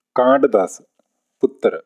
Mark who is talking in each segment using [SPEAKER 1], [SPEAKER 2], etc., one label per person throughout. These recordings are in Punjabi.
[SPEAKER 1] ਕਾਂਡ 10 ਪੁੱਤਰ।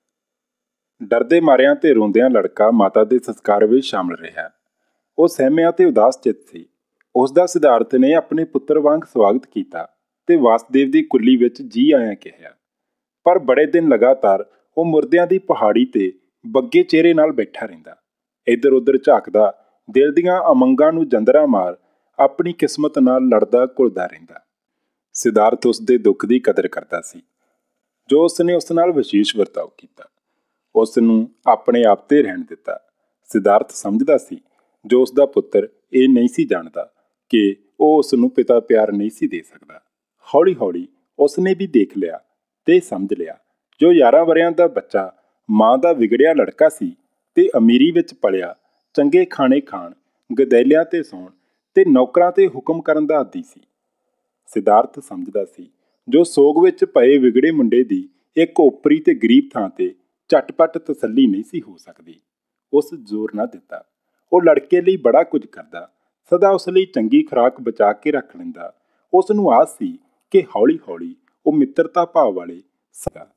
[SPEAKER 1] ਡਰਦੇ ਮਾਰਿਆਂ ਤੇ ਰੋਂਦਿਆਂ ਲੜਕਾ ਮਾਤਾ ਦੇ ਸੰਸਕਾਰ ਵਿੱਚ ਸ਼ਾਮਲ ਰਿਹਾ। ਉਹ ਸਹਿਮਿਆ ਤੇ ਉਦਾਸ ਚਿੱਤ ਸੀ। ਉਸ ਦਾ ਸਿਧਾਰਥ ਨੇ ਆਪਣੇ ਪੁੱਤਰ ਵਾਂਗ ਸਵਾਗਤ ਕੀਤਾ ਤੇ ਵਾਸੁਦੇਵ ਦੀ ਕੁੱਲੀ ਵਿੱਚ ਜੀ ਆਇਆਂ ਕਿਹਾ। ਪਰ ਬੜੇ ਦਿਨ ਲਗਾਤਾਰ ਉਹ ਮੁਰਦਿਆਂ ਦੀ ਪਹਾੜੀ ਤੇ ਬੱਗੇ ਚਿਹਰੇ ਨਾਲ ਬੈਠਾ ਰਹਿੰਦਾ, ਇੱਧਰ ਉੱਧਰ ਝਾਕਦਾ, ਦਿਲ ਦੀਆਂ ਅਮੰਗਾਂ ਨੂੰ ਜੰਦਰਾ ਮਾਰ ਆਪਣੀ ਕਿਸਮਤ ਨਾਲ ਲੜਦਾ ਘੁਲਦਾ ਰਹਿੰਦਾ। ਸਿਧਾਰਥ ਉਸ ਦੇ ਦੁੱਖ ਦੀ ਕਦਰ ਕਰਦਾ ਸੀ, ਜੋ ਉਸਨੇ ਉਸ ਨਾਲ ਵਿਸ਼ੇਸ਼ ਵਰਤਾਓ ਕੀਤਾ, ਉਸ ਨੂੰ ਆਪਣੇ ਆਪ ਤੇ ਰਹਿਣ ਦਿੱਤਾ। ਸਿਧਾਰਥ ਸਮਝਦਾ ਸੀ ਜੋ ਉਸ ਦਾ ਪੁੱਤਰ ਇਹ ਨਹੀਂ ਸੀ ਜਾਣਦਾ ਕਿ ਉਹ ਉਸ ਨੂੰ ਪਿਤਾ ਪਿਆਰ ਨਹੀਂ ਸੀ ਦੇ ਸਕਦਾ। ਹੌਲੀ ਹੌਲੀ ਉਸ ਨੇ ਵੀ ਦੇਖ ਲਿਆ ਤੇ ਸਮਝ ਲਿਆ, ਜੋ 11 ਵਰ੍ਹਿਆਂ ਦਾ ਬੱਚਾ ਮਾਂ ਦਾ ਵਿਗੜਿਆ ਲੜਕਾ ਸੀ ਤੇ ਅਮੀਰੀ ਵਿੱਚ ਪਲਿਆ, ਚੰਗੇ ਖਾਣੇ ਖਾਣ, ਗਦੈਲਿਆਂ ਤੇ ਸੌਣ ਤੇ ਨੌਕਰਾਂ ਤੇ ਹੁਕਮ ਕਰਨ ਦਾ ਆਦੀ ਸੀ। ਸਿਧਾਰਥ ਸਮਝਦਾ ਸੀ ਜੋ ਸੋਗ ਵਿੱਚ ਪਏ ਵਿਗੜੇ ਮੁੰਡੇ ਦੀ ਇੱਕ ਓਪਰੀ ਤੇ ਗਰੀਬ ਥਾਂ ਤੇ ਝਟਪਟ ਤਸੱਲੀ ਨਹੀਂ ਸੀ ਹੋ ਸਕਦੀ। ਉਸ ਜ਼ੋਰ ਨਾ ਦਿੱਤਾ। ਉਹ ਲੜਕੇ ਲਈ ਬੜਾ ਕੁਝ ਕਰਦਾ, ਸਦਾ ਉਸ ਲਈ ਚੰਗੀ ਖੁਰਾਕ ਬਚਾ ਕੇ ਰੱਖ ਲੈਂਦਾ। ਉਸ ਨੂੰ ਆਸ ਸੀ ਕਿ ਹੌਲੀ ਹੌਲੀ ਉਹ ਮਿੱਤਰਤਾ ਭਾਵ ਵਾਲੇ ਸਗਾ।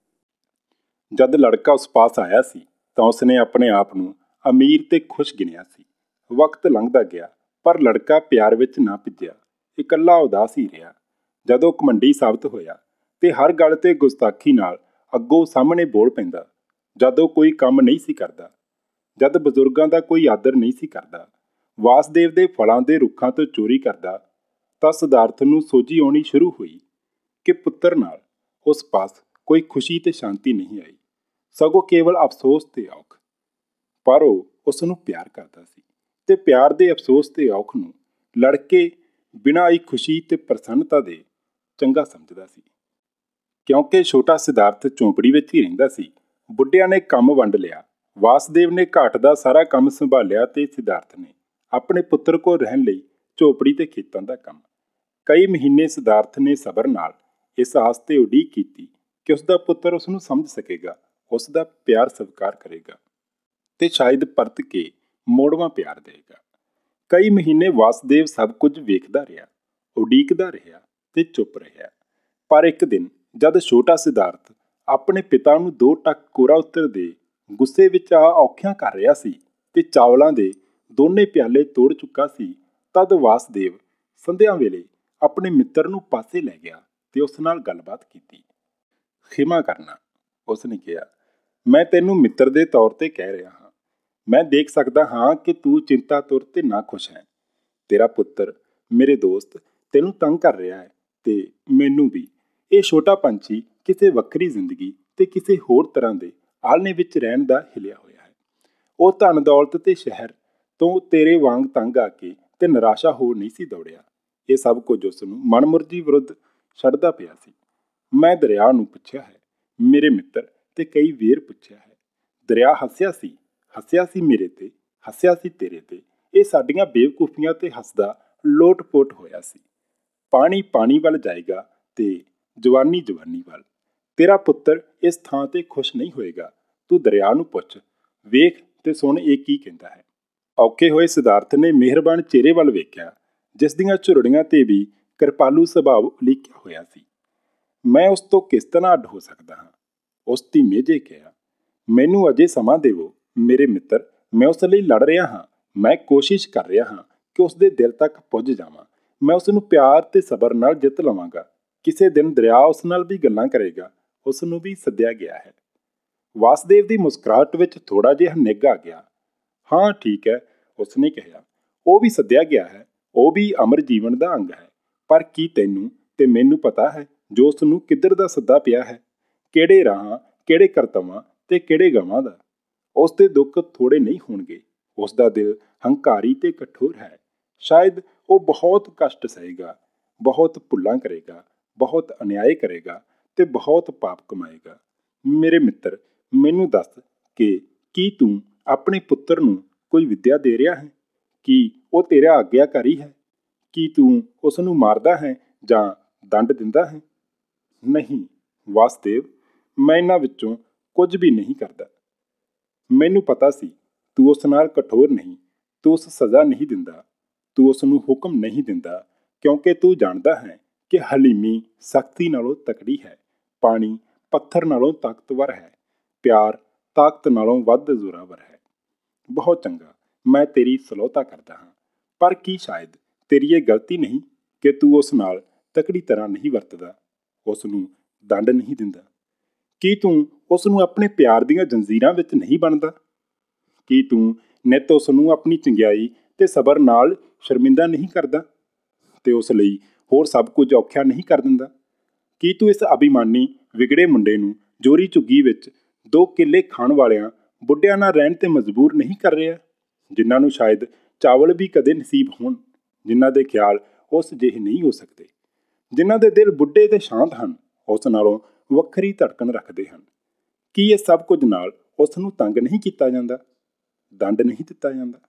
[SPEAKER 1] ਜਦ ਲੜਕਾ ਉਸ ਪਾਸ ਆਇਆ ਸੀ ਤਾਂ ਉਸਨੇ ਆਪਣੇ ਆਪ ਨੂੰ ਅਮੀਰ ਤੇ ਖੁਸ਼ ਗਿਣਿਆ ਸੀ। ਵਕਤ ਲੰਘਦਾ ਗਿਆ ਪਰ ਲੜਕਾ ਪਿਆਰ ਵਿੱਚ ਨਾ ਭਿੱਜਿਆ, ਇਕੱਲਾ ਉਦਾਸ ਹੀ ਰਿਹਾ। ਜਦੋਂ ਘਮੰਡੀ ਸਾਬਤ ਹੋਇਆ ਤੇ ਹਰ ਗੱਲ ਤੇ ਗੁਸਤਾਖੀ ਨਾਲ ਅੱਗੋਂ ਸਾਹਮਣੇ ਬੋਲ ਪੈਂਦਾ, ਜਦੋਂ ਕੋਈ ਕੰਮ ਨਹੀਂ ਸੀ ਕਰਦਾ, ਜਦ ਬਜ਼ੁਰਗਾਂ ਦਾ ਕੋਈ ਆਦਰ ਨਹੀਂ ਸੀ ਕਰਦਾ, ਵਾਸੁਦੇਵ ਦੇ ਫਲਾਂ ਦੇ ਰੁੱਖਾਂ ਤੋਂ ਚੋਰੀ ਕਰਦਾ, ਤਾਂ ਸਿਧਾਰਥ ਨੂੰ ਸੋਝੀ ਆਉਣੀ ਸ਼ੁਰੂ ਹੋਈ ਕਿ ਪੁੱਤਰ ਨਾਲ ਉਸ ਪਾਸ ਕੋਈ ਖੁਸ਼ੀ ਤੇ ਸ਼ਾਂਤੀ ਨਹੀਂ ਆਈ, ਸਗੋਂ ਕੇਵਲ ਅਫਸੋਸ ਤੇ ਔਖ। ਪਰ ਉਹ ਉਸ ਨੂੰ ਪਿਆਰ ਕਰਦਾ ਸੀ ਤੇ ਪਿਆਰ ਦੇ ਅਫਸੋਸ ਤੇ ਔਖ ਨੂੰ ਲੜਕੇ ਬਿਨਾਂ ਆਈ ਖੁਸ਼ੀ ਤੇ ਪ੍ਰਸੰਨਤਾ ਦੇ ਚੰਗਾ ਸਮਝਦਾ ਸੀ। ਕਿਉਂਕਿ ਛੋਟਾ ਸਿਧਾਰਥ ਝੌਂਪੜੀ ਵਿੱਚ ਹੀ ਰਹਿੰਦਾ ਸੀ, ਬੁੱਢਿਆਂ ਨੇ ਕੰਮ ਵੰਡ ਲਿਆ। ਵਾਸੁਦੇਵ ਨੇ ਘਾਟ ਦਾ ਸਾਰਾ ਕੰਮ ਸੰਭਾਲਿਆ ਤੇ ਸਿਧਾਰਥ ਨੇ ਆਪਣੇ ਪੁੱਤਰ ਕੋਲ ਰਹਿਣ ਲਈ ਝੌਂਪੜੀ ਤੇ ਖੇਤਾਂ ਦਾ ਕੰਮ। ਕਈ ਮਹੀਨੇ ਸਿਧਾਰਥ ਨੇ ਸਬਰ ਨਾਲ ਇਸ ਆਸ ਤੇ ਉਡੀਕ ਕੀਤੀ ਕਿ ਉਸ ਦਾ ਪੁੱਤਰ ਉਸ ਨੂੰ ਸਮਝ ਸਕੇਗਾ, ਉਸ ਦਾ ਪਿਆਰ ਸਵੀਕਾਰ ਕਰੇਗਾ ਤੇ ਸ਼ਾਇਦ ਪਰਤ ਕੇ ਮੋੜਵਾਂ ਪਿਆਰ ਦੇਗਾ। ਕਈ ਮਹੀਨੇ ਵਾਸੁਦੇਵ ਸਭ ਕੁਝ ਵੇਖਦਾ ਰਿਹਾ, ਉਡੀਕਦਾ ਰਿਹਾ ਤੇ ਚੁੱਪ ਰਿਹਾ। ਪਰ ਇੱਕ ਦਿਨ ਜਦ ਛੋਟਾ ਸਿਧਾਰਥ ਆਪਣੇ ਪਿਤਾ ਨੂੰ 2 ਟੱਕ ਕੋਰਾ ਉੱਤਰ ਦੇ ਗੁੱਸੇ ਵਿੱਚ ਆ ਔਖਿਆਂ ਕਰ ਰਿਹਾ ਸੀ ਤੇ ਚਾਵਲਾਂ ਦੇ ਦੋਨੇ ਪਿਆਲੇ ਤੋੜ ਚੁੱਕਾ ਸੀ, ਤਦ ਵਾਸੁਦੇਵ ਸੰਧਿਆ ਵੇਲੇ ਆਪਣੇ ਮਿੱਤਰ ਨੂੰ ਪਾਸੇ ਲੈ ਗਿਆ ਤੇ ਉਸ ਨਾਲ ਗੱਲਬਾਤ ਕੀਤੀ। ਖਿਮਾ ਕਰਨਾ, ਉਸ ਨੇ ਕਿਹਾ, ਮੈਂ ਤੈਨੂੰ ਮਿੱਤਰ ਦੇ ਤੌਰ ਤੇ ਕਹਿ ਰਿਹਾ ਹਾਂ। ਮੈਂ ਦੇਖ ਸਕਦਾ ਹਾਂ ਕਿ ਤੂੰ ਚਿੰਤਾ ਤੁਰ ਤੇ ਨਾ ਖੁਸ਼ ਹੈ। ਤੇਰਾ ਪੁੱਤਰ, ਮੇਰੇ ਦੋਸਤ, ਤੈਨੂੰ ਤੰਗ ਕਰ ਰਿਹਾ ਹੈ ਤੇ ਮੈਨੂੰ ਵੀ। ਇਹ ਛੋਟਾ ਪੰਛੀ ਕਿਸੇ ਵੱਖਰੀ ਜ਼ਿੰਦਗੀ ਤੇ ਕਿਸੇ ਹੋਰ ਤਰ੍ਹਾਂ ਦੇ ਆਲਣੇ ਵਿੱਚ ਰਹਿਣ ਦਾ ਹਿਲਿਆ ਹੋਇਆ ਹੈ। ਉਹ ਧਨ ਦੌਲਤ ਤੇ ਸ਼ਹਿਰ ਤੋਂ ਤੇਰੇ ਵਾਂਗ ਤੰਗ ਆ ਕੇ ਤੇ ਨਿਰਾਸ਼ਾ ਹੋ ਨਹੀਂ ਸੀ ਦੌੜਿਆ। ਇਹ ਸਭ ਕੁਝ ਉਸ ਨੂੰ ਮਨਮੁਰਜ਼ੀ ਵਿਰੁੱਧ ਛੱਡਦਾ ਪਿਆ ਸੀ। ਮੈਂ ਦਰਿਆ ਨੂੰ ਪੁੱਛਿਆ ਹੈ, ਮੇਰੇ ਮਿੱਤਰ, ਤੇ ਕਈ ਵੇਰ ਪੁੱਛਿਆ ਹੈ। ਦਰਿਆ ਹੱਸਿਆ ਸੀ ਮੇਰੇ ਤੇ, ਹੱਸਿਆ ਸੀ ਤੇਰੇ ਤੇ। ਇਹ ਸਾਡੀਆਂ ਬੇਵਕੂਫੀਆਂ ਤੇ ਹੱਸਦਾ ਲੋਟ-ਪੋਟ ਹੋਇਆ ਸੀ। ਪਾਣੀ ਪਾਣੀ ਵੱਲ ਜਾਏਗਾ ਤੇ ਜਵਾਨੀ ਜਵਾਨੀ ਵੱਲ। ਤੇਰਾ ਪੁੱਤਰ ਇਸ ਥਾਂ ਤੇ ਖੁਸ਼ ਨਹੀਂ ਹੋਏਗਾ। ਤੂੰ ਦਰਿਆ ਨੂੰ ਪੁੱਛ, ਵੇਖ ਤੇ ਸੁਣ ਇਹ ਕੀ ਕਹਿੰਦਾ ਹੈ। ਔਖੇ ਹੋਏ ਸਿਧਾਰਥ ਨੇ ਮਿਹਰਬਾਨ ਚਿਹਰੇ ਵੱਲ ਵੇਖਿਆ, ਜਿਸ ਦੀਆਂ ਝੁਰੜੀਆਂ ਤੇ ਵੀ ਕਿਰਪਾਲੂ ਸੁਭਾਅ ਉਲੀਕਿਆ ਹੋਇਆ ਸੀ। ਮੈਂ ਉਸ ਤੋਂ ਕਿਸ ਤਰ੍ਹਾਂ ਅੱਡ ਹੋ ਸਕਦਾ ਹਾਂ? ਉਸ ਧੀਮੇ ਜਿਹੇ ਕਿਹਾ। ਮੈਨੂੰ ਅਜੇ ਸਮਾਂ ਦੇਵੋ ਮੇਰੇ ਮਿੱਤਰ, ਮੈਂ ਉਸ ਲਈ ਲੜ ਰਿਹਾ ਹਾਂ। ਮੈਂ ਕੋਸ਼ਿਸ਼ ਕਰ ਰਿਹਾ ਹਾਂ ਕਿ ਉਸ ਦੇ ਦਿਲ ਤੱਕ ਪੁੱਜ ਜਾਵਾਂ। ਮੈਂ ਉਸ ਨੂੰ ਪਿਆਰ ਤੇ ਸਬਰ ਨਾਲ ਜਿੱਤ ਲਵਾਂਗਾ। ਕਿਸੇ ਦਿਨ ਦਰਿਆ ਉਸ ਨਾਲ ਵੀ ਗੱਲਾਂ ਕਰੇਗਾ। ਉਸ ਨੂੰ ਵੀ ਸੱਦਿਆ ਗਿਆ ਹੈ। ਵਾਸੁਦੇਵ ਦੀ ਮੁਸਕਰਾਹਟ ਵਿੱਚ ਥੋੜਾ ਜਿਹਾ ਨਿੱਘ ਆ ਗਿਆ। ਹਾਂ ਠੀਕ ਹੈ, ਉਸ ਨੇ ਕਿਹਾ, ਉਹ ਵੀ ਸੱਦਿਆ ਗਿਆ ਹੈ, ਉਹ ਵੀ ਅਮਰ ਜੀਵਨ ਦਾ ਅੰਗ ਹੈ। ਪਰ ਕੀ ਤੈਨੂੰ ਤੇ ਮੈਨੂੰ ਪਤਾ ਹੈ ਜੋ ਉਸ ਨੂੰ ਕਿੱਧਰ ਦਾ ਸੱਦਾ ਪਿਆ ਹੈ? ਕਿਹੜੇ ਰਾਹਾਂ, ਕਿਹੜੇ ਕਰਤਵਾਂ ਤੇ ਕਿਹੜੇ ਗਵਾਂ ਦਾ? ਉਸ ਦੇ ਦੁੱਖ ਥੋੜੇ ਨਹੀਂ ਹੋਣਗੇ। ਉਸ ਦਾ ਦਿਲ ਹੰਕਾਰੀ ਤੇ ਕਠੋਰ ਹੈ। ਸ਼ਾਇਦ ਉਹ ਬਹੁਤ ਕਸ਼ਟ ਸਹੇਗਾ, ਬਹੁਤ ਭੁੱਲਾਂ ਕਰੇਗਾ, ਬਹੁਤ ਅਨਿਆਏ ਕਰੇਗਾ ਤੇ ਬਹੁਤ ਪਾਪ ਕਮਾਏਗਾ। ਮੇਰੇ ਮਿੱਤਰ, ਮੈਨੂੰ ਦੱਸ ਕਿ ਕੀ ਤੂੰ ਆਪਣੇ ਪੁੱਤਰ ਨੂੰ ਕੋਈ ਵਿੱਦਿਆ ਦੇ ਰਿਹਾ ਹੈ? ਕੀ ਉਹ ਤੇਰਾ ਆਗਿਆਕਾਰੀ ਹੈ? ਕੀ ਤੂੰ ਉਸ ਨੂੰ ਮਾਰਦਾ ਹੈ ਜਾਂ ਦੰਡ ਦਿੰਦਾ ਹੈ? ਨਹੀਂ ਵਾਸੁਦੇਵ, ਮੈਂ ਇਹਨਾਂ ਵਿੱਚੋਂ ਕੁਝ ਵੀ ਨਹੀਂ ਕਰਦਾ। ਮੈਨੂੰ ਪਤਾ ਸੀ ਤੂੰ ਉਸ ਨਾਲ ਕਠੋਰ ਨਹੀਂ, ਤੂੰ ਉਸ ਸਜ਼ਾ ਨਹੀਂ ਦਿੰਦਾ, ਤੂੰ ਉਸ ਨੂੰ ਹੁਕਮ ਨਹੀਂ ਦਿੰਦਾ, ਕਿਉਂਕਿ ਤੂੰ ਜਾਣਦਾ ਹੈ ਕਿ ਹਲੀਮੀ ਸਖਤੀ ਨਾਲੋਂ ਤਕੜੀ ਹੈ। ਪਾਣੀ ਪੱਥਰ ਨਾਲੋਂ ਤਾਕਤਵਰ ਹੈ, ਪਿਆਰ ਤਾਕਤ ਨਾਲੋਂ ਵੱਧ ਜ਼ੋਰਾਵਰ ਹੈ। ਬਹੁਤ ਚੰਗਾ, ਮੈਂ ਤੇਰੀ ਸਲੋਤਾ ਕਰਦਾ ਹਾਂ, ਪਰ ਕੀ ਸ਼ਾਇਦ ਤੇਰੀ ਇਹ ਗਲਤੀ ਨਹੀਂ ਕਿ ਤੂੰ ਉਸ ਨਾਲ ਤਕੜੀ ਤਰ੍ਹਾਂ ਨਹੀਂ ਵਰਤਦਾ, ਉਸ ਨੂੰ ਦੰਡ ਨਹੀਂ ਦਿੰਦਾ? ਕੀ ਤੂੰ ਉਸ ਨੂੰ ਆਪਣੇ ਪਿਆਰ ਦੀਆਂ ਜੰਜ਼ੀਰਾਂ ਵਿੱਚ ਨਹੀਂ ਬਣਦਾ? ਕੀ ਤੂੰ ਨਿੱਤ ਉਸ ਨੂੰ ਆਪਣੀ ਚੰਗਿਆਈ ਤੇ ਸਬਰ ਨਾਲ ਸ਼ਰਮਿੰਦਾ ਨਹੀਂ ਕਰਦਾ ਤੇ ਉਸ ਲਈ ਹੋਰ ਸਭ ਕੁਝ ਔਖਾ ਨਹੀਂ ਕਰ ਦਿੰਦਾ? ਕੀ ਤੂੰ ਇਸ ਅਭਿਮਾਨੀ ਵਿਗੜੇ ਮੁੰਡੇ ਨੂੰ ਜੋਰੀ ਝੁੱਗੀ ਵਿੱਚ 2 ਕਿੱਲੇ ਖਾਣ ਵਾਲਿਆਂ ਬੁੱਢਿਆਂ ਨਾਲ ਰਹਿਣ ਤੇ ਮਜਬੂਰ ਨਹੀਂ ਕਰ ਰਿਹਾ, ਜਿਨ੍ਹਾਂ ਨੂੰ ਸ਼ਾਇਦ ਚਾਵਲ ਵੀ ਕਦੇ ਨਸੀਬ ਹੋਣ, ਜਿਨ੍ਹਾਂ ਦੇ ਖਿਆਲ ਉਸ ਜਿਹੇ ਨਹੀਂ ਹੋ ਸਕਦੇ, ਜਿਨ੍ਹਾਂ ਦੇ ਦਿਲ ਬੁੱਢੇ ਤੇ ਸ਼ਾਂਤ ਹਨ, ਉਸ ਨਾਲੋਂ ਵੱਖਰੀ ਧੜਕਣ ਰੱਖਦੇ ਹਨ? ਕੀ ਇਹ ਸਭ ਕੁਝ ਨਾਲ ਉਸ ਨੂੰ ਤੰਗ ਨਹੀਂ ਕੀਤਾ ਜਾਂਦਾ, ਦੰਡ ਨਹੀਂ ਦਿੱਤਾ ਜਾਂਦਾ?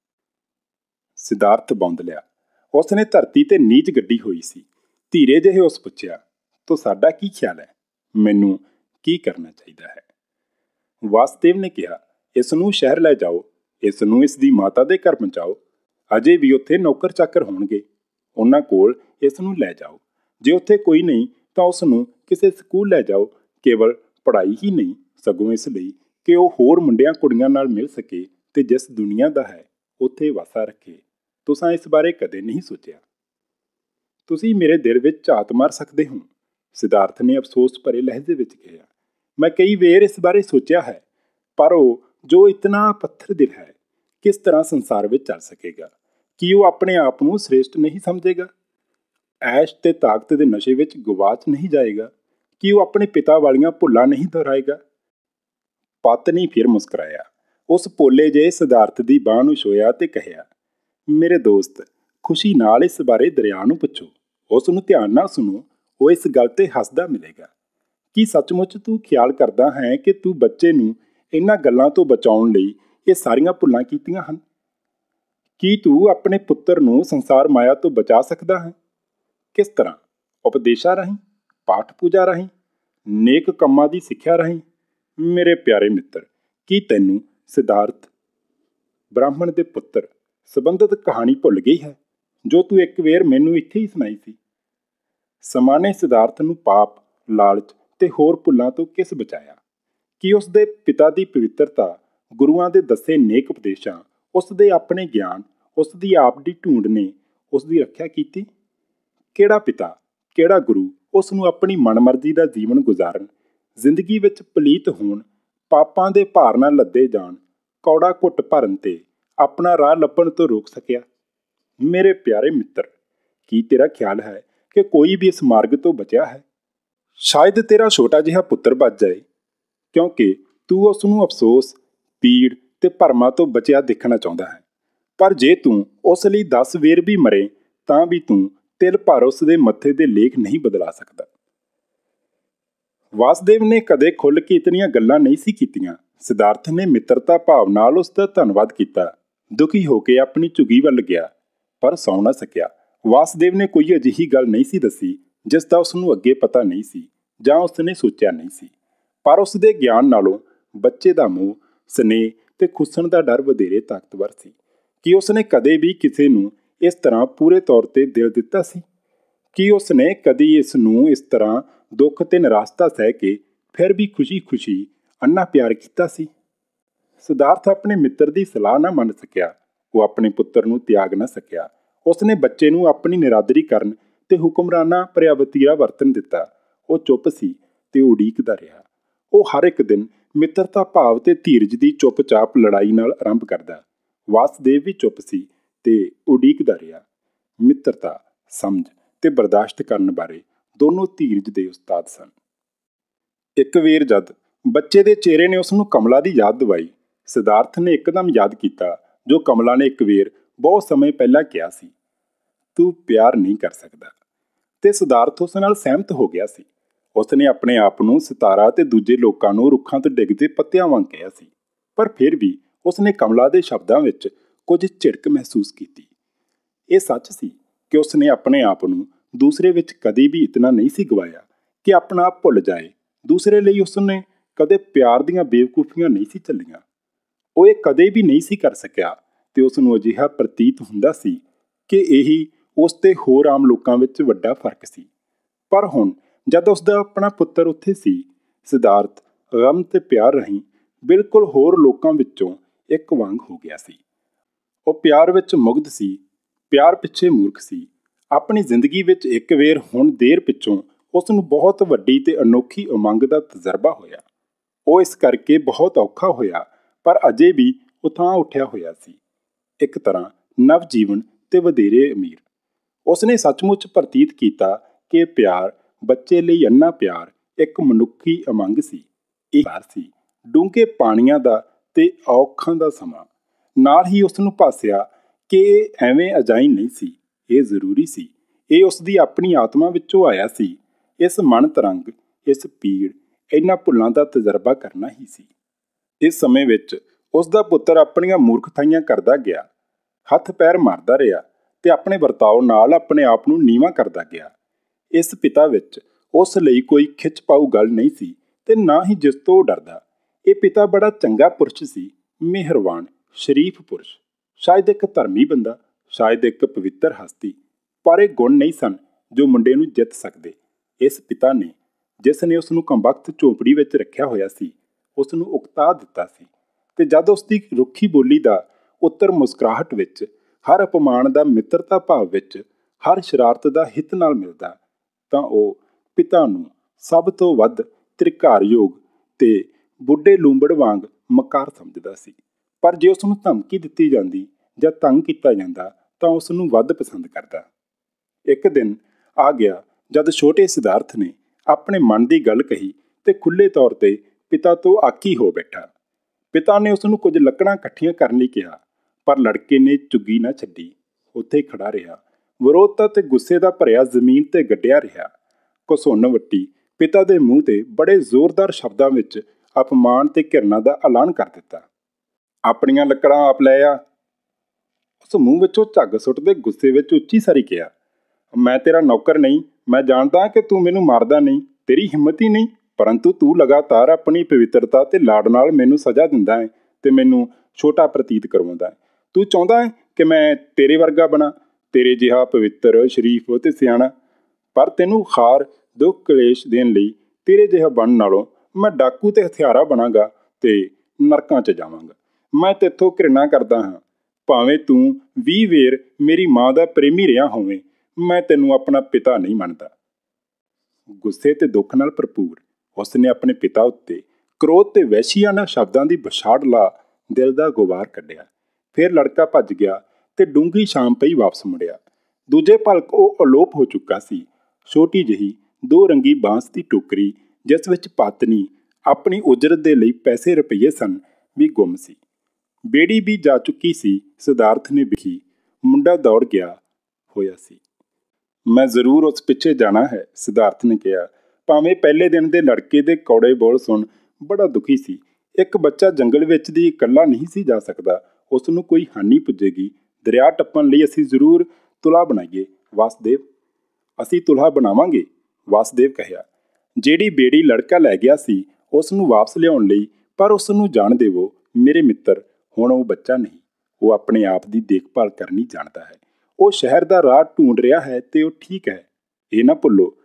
[SPEAKER 1] ਸਿਧਾਰਥ ਬੌਂਦ ਲਿਆ। ਉਸ ਨੇ ਧਰਤੀ ਤੇ ਨੀਚ ਗੱਡੀ ਹੋਈ ਸੀ। ਧੀਰੇ ਜਿਹੇ ਉਸ ਪੁੱਛਿਆ, ਤੋ ਸਾਡਾ ਕੀ ਖਿਆਲ ਹੈ? ਮੈਨੂੰ ਕੀ ਕਰਨਾ ਚਾਹੀਦਾ ਹੈ? ਵਾਸੁਦੇਵ ਨੇ ਕਿਹਾ, ਇਸ ਨੂੰ ਸ਼ਹਿਰ ਲੈ ਜਾਓ, ਇਸ ਨੂੰ ਇਸ ਦੀ ਮਾਤਾ ਦੇ ਘਰ ਪਹੁੰਚਾਓ। ਅਜੇ ਵੀ ਉੱਥੇ ਨੌਕਰ ਚਾਕਰ ਹੋਣਗੇ, ਉਹਨਾਂ ਕੋਲ ਇਸ ਨੂੰ ਲੈ ਜਾਓ। ਜੇ ਉੱਥੇ ਕੋਈ ਨਹੀਂ ਤਾਂ ਉਸ ਨੂੰ ਕਿਸੇ ਸਕੂਲ ਲੈ ਜਾਓ, ਕੇਵਲ ਪੜ੍ਹਾਈ ਹੀ ਨਹੀਂ, ਸਗੋਂ ਇਸ ਲਈ ਕਿ ਉਹ ਹੋਰ ਮੁੰਡਿਆਂ ਕੁੜੀਆਂ ਨਾਲ ਮਿਲ ਸਕੇ ਤੇ ਜਿਸ ਦੁਨੀਆ ਦਾ ਹੈ ਉੱਥੇ ਵਾਸਾ ਰੱਖੇ। ਤੁਸੀਂ ਇਸ ਬਾਰੇ ਕਦੇ ਨਹੀਂ ਸੋਚਿਆ? ਤੁਸੀਂ ਮੇਰੇ ਦਿਲ ਵਿੱਚ ਝਾਤ ਮਾਰ ਸਕਦੇ ਹੋ, ਸਿਧਾਰਥ ਨੇ ਅਫਸੋਸ ਭਰੇ ਲਹਿਜੇ ਵਿੱਚ ਕਿਹਾ। ਮੈਂ ਕਈ ਵਾਰ ਇਸ ਬਾਰੇ ਸੋਚਿਆ ਹੈ, ਪਰ ਉਹ ਜੋ ਇਤਨਾ ਪੱਥਰ ਦਿਲ ਹੈ, ਕਿਸ ਤਰ੍ਹਾਂ ਸੰਸਾਰ ਵਿੱਚ ਚੱਲ ਸਕੇਗਾ? ਕੀ ਉਹ ਆਪਣੇ ਆਪ ਨੂੰ ਸ੍ਰੇਸ਼ਟ ਨਹੀਂ ਸਮਝੇਗਾ? ਐਸ਼ ਤੇ ਤਾਕਤ ਦੇ ਨਸ਼ੇ ਵਿੱਚ ਗਵਾਚ ਨਹੀਂ ਜਾਏਗਾ? ਕੀ ਉਹ ਆਪਣੇ ਪਿਤਾ ਵਾਲੀਆਂ ਭੁੱਲਾਂ ਨਹੀਂ ਦੁਹਰਾਏਗਾ? ਪਤਨੀ ਫਿਰ ਮੁਸਕਰਾਇਆ। ਉਸ ਭੋਲੇ ਜਿਹੇ ਸਿਧਾਰਥ ਦੀ ਬਾਂਹ ਨੂੰ ਛੋਇਆ ਤੇ ਕਹਿਆ, ਮੇਰੇ ਦੋਸਤ, ਖੁਸ਼ੀ ਨਾਲ ਇਸ ਬਾਰੇ ਦਰਿਆ ਨੂੰ ਪੁੱਛੋ, ਉਸ ਨੂੰ ਧਿਆਨ ਨਾਲ ਸੁਣੋ, ਉਹ ਇਸ ਗੱਲ ਤੇ ਹੱਸਦਾ ਮਿਲੇਗਾ। ਕੀ ਸੱਚਮੁੱਚ ਤੂੰ ਖਿਆਲ ਕਰਦਾ ਹੈ ਕਿ ਤੂੰ ਬੱਚੇ ਨੂੰ ਇਹਨਾਂ ਗੱਲਾਂ ਤੋਂ ਬਚਾਉਣ ਲਈ ਇਹ ਸਾਰੀਆਂ ਭੁੱਲਾਂ ਕੀਤੀਆਂ ਹਨ? ਕੀ ਤੂੰ ਆਪਣੇ ਪੁੱਤਰ ਨੂੰ ਸੰਸਾਰ ਮਾਇਆ ਤੋਂ ਬਚਾ ਸਕਦਾ ਹੈ? ਕਿਸ ਤਰ੍ਹਾਂ? ਉਪਦੇਸ਼ਾਂ ਰਾਹੀਂ, ਪਾਠ ਪੂਜਾ ਰਾਹੀਂ, ਨੇਕ ਕੰਮਾਂ ਦੀ ਸਿੱਖਿਆ ਰਾਹੀਂ? ਮੇਰੇ ਪਿਆਰੇ ਮਿੱਤਰ, ਕੀ ਤੈਨੂੰ ਸਿਧਾਰਥ ਬ੍ਰਾਹਮਣ ਦੇ ਪੁੱਤਰ ਸੰਬੰਧਿਤ ਕਹਾਣੀ ਭੁੱਲ ਗਈ ਹੈ ਜੋ ਤੂੰ ਇੱਕ ਵਾਰ ਮੈਨੂੰ ਇੱਥੇ ਹੀ ਸੁਣਾਈ ਸੀ? ਸਮਾਂ ਨੇ ਸਿਧਾਰਥ ਨੂੰ ਪਾਪ, ਲਾਲਚ ਤੇ ਹੋਰ ਭੁੱਲਾਂ ਤੋਂ ਕਿਸ ਬਚਾਇਆ? ਕੀ ਉਸ ਦੇ ਪਿਤਾ ਦੀ ਪਵਿੱਤਰਤਾ, ਗੁਰੂਆਂ ਦੇ ਦੱਸੇ ਨੇਕ ਉਪਦੇਸ਼ਾਂ, ਉਸ ਦੇ ਆਪਣੇ ਗਿਆਨ, ਉਸ ਦੀ ਆਪ ਦੀ ਢੂੰਡ ਨੇ ਉਸ ਦੀ ਰੱਖਿਆ ਕੀਤੀ? ਕਿਹੜਾ ਪਿਤਾ, ਕਿਹੜਾ ਗੁਰੂ ਉਸ ਨੂੰ ਆਪਣੀ ਮਨਮਰਜ਼ੀ ਦਾ ਜੀਵਨ ਗੁਜ਼ਾਰਨ, ਜ਼ਿੰਦਗੀ ਵਿੱਚ ਪਲੀਤ ਹੋਣ, ਪਾਪਾਂ ਦੇ ਭਾਰ ਨਾਲ ਲੱਦੇ ਜਾਣ, ਕੌੜਾ ਘੁੱਟ ਭਰਨ ਤੇ ਆਪਣਾ ਰਾਹ ਲੱਭਣ ਤੋਂ ਰੋਕ ਸਕਿਆ? ਮੇਰੇ ਪਿਆਰੇ ਮਿੱਤਰ, ਕੀ ਤੇਰਾ ਖਿਆਲ ਹੈ ਕਿ ਕੋਈ ਵੀ ਇਸ ਮਾਰਗ ਤੋਂ ਬਚਿਆ ਹੈ? ਸ਼ਾਇਦ ਤੇਰਾ ਛੋਟਾ ਜਿਹਾ ਪੁੱਤਰ ਬਚ ਜਾਏ, ਕਿਉਂਕਿ ਤੂੰ ਉਸ ਨੂੰ ਅਫਸੋਸ, ਪੀੜ ਤੇ ਭਰਮਾਂ ਤੋਂ ਬਚਿਆ ਦੇਖਣਾ ਚਾਹੁੰਦਾ ਹੈ। ਪਰ ਜੇ ਤੂੰ ਉਸ ਲਈ 10 ਵਾਰ ਵੀ ਮਰੇ ਤਾਂ ਵੀ ਤੂੰ ਤਿਲ ਭਰ ਉਸ ਦੇ ਮੱਥੇ ਦੇ ਲੇਖ ਨਹੀਂ ਬਦਲਾ ਸਕਦਾ। ਵਾਸੁਦੇਵ ਨੇ ਕਦੇ ਖੁੱਲ੍ਹ ਕੇ ਇਤਨੀਆਂ ਗੱਲਾਂ ਨਹੀਂ ਸੀ ਕੀਤੀਆਂ। ਸਿਧਾਰਥ ਨੇ ਮਿੱਤਰਤਾ ਭਾਵ ਨਾਲ ਉਸ ਦਾ ਧੰਨਵਾਦ ਕੀਤਾ। ਦੁਖੀ ਹੋ ਕੇ ਆਪਣੀ ਝੁੱਗੀ ਵੱਲ ਗਿਆ, ਪਰ ਸੌਂ ਨਾ ਸਕਿਆ। ਵਾਸੁਦੇਵ ਨੇ ਕੋਈ ਅਜਿਹੀ ਗੱਲ ਨਹੀਂ ਸੀ ਦੱਸੀ ਜਿਸ ਦਾ ਉਸ ਨੂੰ ਅੱਗੇ ਪਤਾ ਨਹੀਂ ਸੀ ਜਾਂ ਉਸ ਨੇ ਸੋਚਿਆ ਨਹੀਂ ਸੀ। ਪਰ ਉਸ ਦੇ ਗਿਆਨ ਨਾਲੋਂ ਬੱਚੇ ਦਾ ਮੋਹ, ਸਨੇਹ ਤੇ ਖੁੱਸਣ ਦਾ ਡਰ ਵਧੇਰੇ ਤਾਕਤਵਰ ਸੀ। ਕੀ ਉਸ ਨੇ ਕਦੇ ਵੀ ਕਿਸੇ ਨੂੰ ਇਸ ਤਰ੍ਹਾਂ ਪੂਰੇ ਤੌਰ ਤੇ ਦਿਲ ਦਿੱਤਾ ਸੀ? ਕੀ ਉਸ ਨੇ ਕਦੀ ਇਸ ਨੂੰ ਇਸ ਤਰ੍ਹਾਂ ਦੁੱਖ ਤੇ ਨਿਰਾਸ਼ਤਾ ਸਹਿ ਕੇ ਫਿਰ ਵੀ ਖੁਸ਼ੀ-ਖੁਸ਼ੀ ਅੰਨਾ ਪਿਆਰ ਕੀਤਾ ਸੀ? ਸਿਧਾਰਥ ਆਪਣੇ ਮਿੱਤਰ ਦੀ ਸਲਾਹ ਨਾ ਮੰਨ ਸਕਿਆ। ਉਹ ਆਪਣੇ ਪੁੱਤਰ ਨੂੰ ਤਿਆਗ ਨਾ ਸਕਿਆ। ਉਸ ਨੇ ਬੱਚੇ ਨੂੰ ਆਪਣੀ ਨਿਰਾਦਰੀ ਕਰਨ ਤੇ ਹੁਕਮਰਾਨਾ ਭਰਿਆ ਵਰਤਨ ਦਿੱਤਾ। ਉਹ ਚੁੱਪ ਸੀ ਤੇ ਉਡੀਕਦਾ ਰਿਹਾ। ਉਹ ਹਰ ਇੱਕ ਦਿਨ ਮਿੱਤਰਤਾ ਭਾਵ ਤੇ ਧੀਰਜ ਦੀ ਚੁੱਪਚਾਪ ਲੜਾਈ ਨਾਲ ਆਰੰਭ ਕਰਦਾ। ਵਾਸੁਦੇਵ ਵੀ ਚੁੱਪ ਸੀ ਤੇ ਉਡੀਕਦਾ ਰਿਹਾ। ਮਿੱਤਰਤਾ, ਸਮਝ ਤੇ ਬਰਦਾਸ਼ਤ ਕਰਨ ਬਾਰੇ ਦੋਨੋਂ ਧੀਰਜ ਦੇ ਉਸਤਾਦ ਸਨ। ਇੱਕ ਵਾਰ ਜਦ ਬੱਚੇ ਦੇ ਚਿਹਰੇ ਨੇ ਉਸ ਨੂੰ ਕਮਲਾ ਦੀ ਯਾਦ ਦਿਵਾਈ, ਸਿਧਾਰਥ ਨੇ ਇੱਕਦਮ ਯਾਦ ਕੀਤਾ ਜੋ ਕਮਲਾ ਨੇ ਇੱਕ ਵਾਰ ਬਹੁਤ ਸਮੇਂ ਪਹਿਲਾਂ ਕਿਹਾ ਸੀ, ਤੂੰ ਪਿਆਰ ਨਹੀਂ ਕਰ ਸਕਦਾ। ਤੇ ਸਿਧਾਰਥ ਉਸ ਨਾਲ ਸਹਿਮਤ ਹੋ ਗਿਆ ਸੀ। ਉਸ ਨੇ ਆਪਣੇ ਆਪ ਨੂੰ ਸਿਤਾਰਾ ਤੇ ਦੂਜੇ ਲੋਕਾਂ ਨੂੰ ਰੁੱਖਾਂ ਤੋਂ ਡਿੱਗਦੇ ਪੱਤਿਆਂ ਵਾਂਗ ਕਿਹਾ ਸੀ, ਪਰ ਫਿਰ ਵੀ ਉਸ ਨੇ ਕਮਲਾ ਦੇ ਸ਼ਬਦਾਂ ਵਿੱਚ ਕੁਝ ਝਿੜਕ ਮਹਿਸੂਸ ਕੀਤੀ। ਇਹ ਸੱਚ ਸੀ ਕਿ ਉਸ ਨੇ ਆਪਣੇ ਆਪ ਨੂੰ ਦੂਸਰੇ ਵਿੱਚ ਕਦੇ ਵੀ ਇਤਨਾ ਨਹੀਂ ਸੀ ਗਵਾਇਆ ਕਿ ਆਪਣਾ ਆਪ ਭੁੱਲ ਜਾਏ। ਦੂਸਰੇ ਲਈ ਉਸ ਨੇ ਕਦੇ ਪਿਆਰ ਦੀਆਂ ਬੇਵਕੂਫੀਆਂ ਨਹੀਂ ਸੀ ਝੱਲੀਆਂ। ਉਹ ਇਹ ਕਦੇ ਵੀ ਨਹੀਂ ਸੀ ਕਰ ਸਕਿਆ ਤੇ ਉਸ ਨੂੰ ਅਜਿਹਾ ਪ੍ਰਤੀਤ ਹੁੰਦਾ ਸੀ ਕਿ ਇਹੀ ਉਸ ਤੇ ਹੋਰ ਆਮ ਲੋਕਾਂ ਵਿੱਚ ਵੱਡਾ ਫਰਕ ਸੀ। ਪਰ ਹੁਣ ਜਦ ਉਸਦਾ ਆਪਣਾ ਪੁੱਤਰ ਉੱਥੇ ਸੀ, ਸਿਧਾਰਥ ਗਮ ਤੇ ਪਿਆਰ ਰਾਹੀਂ ਬਿਲਕੁਲ ਹੋਰ ਲੋਕਾਂ ਵਿੱਚੋਂ ਇੱਕ ਵਾਂਗ ਹੋ ਗਿਆ ਸੀ। ਉਹ ਪਿਆਰ ਵਿੱਚ ਮੁਗਧ ਸੀ, ਪਿਆਰ ਪਿੱਛੇ ਮੂਰਖ ਸੀ। ਆਪਣੀ ਜ਼ਿੰਦਗੀ ਵਿੱਚ ਇੱਕ ਵੇਰ ਹੁਣ ਦੇਰ ਪਿੱਛੋਂ ਉਸ ਨੂੰ ਬਹੁਤ ਵੱਡੀ ਤੇ ਅਨੋਖੀ ਉਮੰਗ ਦਾ ਤਜਰਬਾ ਹੋਇਆ। ਉਹ ਇਸ ਕਰਕੇ ਬਹੁਤ ਔਖਾ ਹੋਇਆ, ਪਰ ਅਜੇ ਵੀ ਉਥਾਂ ਉੱਠਿਆ ਹੋਇਆ ਸੀ, ਇੱਕ ਤਰ੍ਹਾਂ ਨਵ ਜੀਵਨ ਤੇ ਵਧੇਰੇ ਅਮੀਰ। ਉਸਨੇ ਸੱਚਮੁੱਚ ਪ੍ਰਤੀਤ ਕੀਤਾ ਕਿ ਪਿਆਰ, ਬੱਚੇ ਲਈ ਅੰਨਾ ਪਿਆਰ, ਇੱਕ ਮਨੁੱਖੀ ਉਮੰਗ ਸੀ। ਇਹ ਪਿਆਰ ਸੀ ਡੂੰਘੇ ਪਾਣੀਆਂ ਦਾ ਤੇ ਔਖਾਂ ਦਾ ਸਮਾਂ। ਨਾਲ ਹੀ ਉਸ ਨੂੰ ਭਾਸਿਆ ਕਿ ਇਹ ਐਵੇਂ ਅਜਾਈਂ ਨਹੀਂ ਸੀ, ਇਹ ਜ਼ਰੂਰੀ ਸੀ। ਇਹ ਉਸ ਦੀ ਆਪਣੀ ਆਤਮਾ ਵਿੱਚੋਂ ਆਇਆ ਸੀ। ਇਸ ਮਨ ਤਰੰਗ, ਇਸ ਪੀੜ, ਇਹਨਾਂ ਭੁੱਲਾਂ ਦਾ ਤਜਰਬਾ ਕਰਨਾ ਹੀ ਸੀ। ਇਸ ਸਮੇਂ ਵਿੱਚ ਉਸ ਦਾ ਪੁੱਤਰ ਆਪਣੀਆਂ ਮੂਰਖਤਾਈਆਂ ਕਰਦਾ ਗਿਆ, ਹੱਥ ਪੈਰ ਮਾਰਦਾ ਰਿਹਾ ਤੇ ਆਪਣੇ ਵਰਤਾਓ ਨਾਲ ਆਪਣੇ ਆਪ ਨੂੰ ਨੀਵਾਂ ਕਰਦਾ ਗਿਆ। ਇਸ ਪਿਤਾ ਵਿੱਚ ਉਸ ਲਈ ਕੋਈ ਖਿੱਚ ਪਾਊ ਗੱਲ ਨਹੀਂ ਸੀ ਤੇ ਨਾ ਹੀ ਜਿਸ ਤੋਂ ਉਹ ਡਰਦਾ। ਇਹ ਪਿਤਾ ਬੜਾ ਚੰਗਾ ਪੁਰਸ਼ ਸੀ, ਮਿਹਰਬਾਨ, ਸ਼ਰੀਫ ਪੁਰਸ਼, ਸ਼ਾਇਦ ਇੱਕ ਧਰਮੀ ਬੰਦਾ, ਸ਼ਾਇਦ ਇੱਕ ਪਵਿੱਤਰ ਹਸਤੀ, ਪਰ ਇਹ ਗੁਣ ਨਹੀਂ ਸਨ ਜੋ ਮੁੰਡੇ ਨੂੰ ਜਿੱਤ ਸਕਦੇ। ਇਸ ਪਿਤਾ ਨੇ, ਜਿਸ ਨੇ ਉਸ ਨੂੰ ਕੰਬਖਤ ਝੋਪੜੀ ਵਿੱਚ ਰੱਖਿਆ ਹੋਇਆ ਸੀ, ਉਸ ਨੂੰ ਉਕਤਾ ਦਿੱਤਾ ਸੀ ਤੇ ਜਦ ਉਸ ਦੀ ਰੁੱਖੀ ਬੋਲੀ ਦਾ ਉੱਤਰ ਮੁਸਕਰਾਹਟ ਵਿੱਚ, ਹਰ ਅਪਮਾਨ ਦਾ ਮਿੱਤਰਤਾ ਭਾਵ ਵਿੱਚ, ਹਰ ਸ਼ਰਾਰਤ ਦਾ ਹਿੱਤ ਨਾਲ ਮਿਲਦਾ, ਤਾਂ ਉਹ ਪਿਤਾ ਨੂੰ ਸਭ ਤੋਂ ਵੱਧ ਤ੍ਰਿਕਾਰਯੋਗ ਤੇ ਬੁੱਢੇ ਲੂੰਬੜ ਵਾਂਗ ਮਕਾਰ ਸਮਝਦਾ ਸੀ। ਪਰ ਜੇ ਉਸ ਨੂੰ ਧਮਕੀ ਦਿੱਤੀ ਜਾਂਦੀ ਜਾਂ ਤੰਗ ਕੀਤਾ ਜਾਂਦਾ ਤਾਂ ਉਸ ਨੂੰ ਵੱਧ ਪਸੰਦ ਕਰਦਾ। ਇੱਕ ਦਿਨ ਆ ਗਿਆ ਜਦ ਛੋਟੇ ਸਿਧਾਰਥ ਨੇ ਆਪਣੇ ਮਨ ਦੀ ਗੱਲ ਕਹੀ ਤੇ ਖੁੱਲ੍ਹੇ ਤੌਰ ਤੇ ਪਿਤਾ ਤੋਂ ਆਕੀ ਹੋ ਬੈਠਾ। ਪਿਤਾ ਨੇ ਉਸ ਨੂੰ ਕੁਝ ਲੱਕੜਾਂ ਇਕੱਠੀਆਂ ਕਰਨ ਲਈ ਕਿਹਾ, ਪਰ ਲੜਕੇ ਨੇ ਚੁੱਗੀ ਨਾ ਛੱਡੀ, ਉੱਥੇ ਖੜਾ ਰਿਹਾ, ਵਿਰੋਧਤਾ ਤੇ ਗੁੱਸੇ ਦਾ ਭਰਿਆ ਜ਼ਮੀਨ ਤੇ ਗੱਡਿਆ ਰਿਹਾ। ਘਸੁੰਨ ਵੱਟੀ ਪਿਤਾ ਦੇ ਮੂੰਹ ਤੇ ਬੜੇ ਜ਼ੋਰਦਾਰ ਸ਼ਬਦਾਂ ਵਿੱਚ ਅਪਮਾਨ ਤੇ ਘਿਰਣਾ ਦਾ ਐਲਾਨ ਕਰ ਦਿੱਤਾ। ਆਪਣੀਆਂ ਲੱਕੜਾਂ ਆਪ ਲੈ ਆ। ਉਸ ਮੂੰਹ ਵਿੱਚੋਂ ਝੱਗ ਸੁੱਟਦੇ ਗੁੱਸੇ ਵਿੱਚ ਉੱਚੀ ਸਾਰੀ ਕਿਹਾ, ਮੈਂ ਤੇਰਾ ਨੌਕਰ ਨਹੀਂ। ਮੈਂ ਜਾਣਦਾ ਕਿ ਤੂੰ ਮੈਨੂੰ ਮਾਰਦਾ ਨਹੀਂ, ਤੇਰੀ ਹਿੰਮਤ ਹੀ ਨਹੀਂ, ਪਰੰਤੂ ਤੂੰ ਲਗਾਤਾਰ ਆਪਣੀ ਪਵਿੱਤਰਤਾ ਤੇ ਲਾਡ ਨਾਲ ਮੈਨੂੰ ਸਜ਼ਾ ਦਿੰਦਾ ਹੈ ਤੇ ਮੈਨੂੰ ਛੋਟਾ ਪ੍ਰਤੀਤ ਕਰਵਾਉਂਦਾ ਹੈ। ਤੂੰ ਚਾਹੁੰਦਾ ਹੈ ਕਿ ਮੈਂ ਤੇਰੇ ਵਰਗਾ ਬਣਾ, ਤੇਰੇ ਜਿਹਾ ਪਵਿੱਤਰ, ਸ਼ਰੀਫ ਤੇ ਸਿਆਣਾ। ਪਰ ਤੈਨੂੰ ਖਾਰ, ਦੁੱਖ, ਕਲੇਸ਼ ਦੇਣ ਲਈ ਤੇਰੇ ਜਿਹਾ ਬਣਨ ਨਾਲੋਂ ਮੈਂ ਡਾਕੂ ਤੇ ਹਥਿਆਰਾ ਬਣਾਂਗਾ ਤੇ ਨਰਕਾਂ 'ਚ ਜਾਵਾਂਗਾ। ਮੈਂ ਤੇਥੋਂ ਘਿਰਣਾ ਕਰਦਾ ਹਾਂ। ਭਾਵੇਂ ਤੂੰ 20 ਵੇਰ ਮੇਰੀ ਮਾਂ ਦਾ ਪ੍ਰੇਮੀ ਰਿਹਾ ਹੋਵੇਂ, ਮੈਂ ਤੈਨੂੰ ਆਪਣਾ ਪਿਤਾ ਨਹੀਂ ਮੰਨਦਾ। ਗੁੱਸੇ ਤੇ ਦੁੱਖ ਨਾਲ ਭਰਪੂਰ ਉਸ ਨੇ ਆਪਣੇ ਪਿਤਾ ਉੱਤੇ ਕ੍ਰੋਧ ਤੇ ਵਹਿਸ਼ੀਆਨਾ ਸ਼ਬਦਾਂ ਦੀ ਬਛਾੜ ਲਾ ਦਿਲ ਦਾ ਗੁਬਾਰ ਕੱਢਿਆ। ਫਿਰ ਲੜਕਾ ਭੱਜ ਗਿਆ ਤੇ ਡੂੰਘੀ ਸ਼ਾਮ ਪਈ ਵਾਪਸ ਮੁੜਿਆ। ਦੂਜੇ ਭਲਕ ਉਹ ਅਲੋਪ ਹੋ ਚੁੱਕਾ ਸੀ। ਛੋਟੀ ਜਿਹੀ 2 ਰੰਗੀ ਬਾਂਸ ਦੀ ਟੋਕਰੀ, ਜਿਸ ਵਿੱਚ ਪਾਤਨੀ ਆਪਣੀ ਉਜਰਤ ਦੇ ਲਈ ਪੈਸੇ ਰੁਪਈਏ ਸਨ, ਵੀ ਗੁੰਮ ਸੀ। ਬੇੜੀ ਵੀ ਜਾ ਚੁੱਕੀ ਸੀ। ਸਿਧਾਰਥ ਨੇ ਵੇਖੀ, ਮੁੰਡਾ ਦੌੜ ਗਿਆ ਹੋਇਆ ਸੀ। ਮੈਂ ਜ਼ਰੂਰ ਉਸ ਪਿੱਛੇ ਜਾਣਾ ਹੈ, ਸਿਧਾਰਥ ਨੇ ਕਿਹਾ। ਭਾਵੇਂ ਪਹਿਲੇ ਦਿਨ ਦੇ ਲੜਕੇ ਦੇ ਕੌੜੇ ਬੋਲ ਸੁਣ ਬੜਾ ਦੁਖੀ ਸੀ। ਇੱਕ ਬੱਚਾ ਜੰਗਲ ਵਿੱਚ ਦੀ ਇਕੱਲਾ ਨਹੀਂ ਸੀ ਜਾ ਸਕਦਾ, ਉਸ ਨੂੰ ਕੋਈ ਹਾਨੀ ਪੁੱਜੇਗੀ। ਦਰਿਆ ਟੱਪਣ ਲਈ ਅਸੀਂ ਜ਼ਰੂਰ ਤੁਲਾ ਬਣਾਈਏ, ਵਾਸਦੇਵ। ਅਸੀਂ ਤੁਲਾ ਬਣਾਵਾਂਗੇ, ਵਾਸਦੇਵ ਕਹਿਆ। ਜਿਹੜੀ ਬੇੜੀ ਲੜਕਾ ਲੈ ਗਿਆ ਸੀ ਉਸ ਨੂੰ ਵਾਪਸ ਲਿਆਉਣ ਲਈ, ਪਰ ਉਸ ਨੂੰ ਜਾਣ ਦੇਵੋ ਮੇਰੇ ਮਿੱਤਰ, ਹੁਣ ਉਹ ਬੱਚਾ ਨਹੀਂ। ਉਹ ਆਪਣੇ ਆਪ ਦੀ ਦੇਖਭਾਲ ਕਰਨੀ ਜਾਣਦਾ ਹੈ। ਉਹ ਸ਼ਹਿਰ ਦਾ ਰਾਹ ਢੂੰਡ ਰਿਹਾ ਹੈ ਤੇ ਉਹ ਠੀਕ ਹੈ। ਇਹ ਨਾ ਭੁੱਲੋ,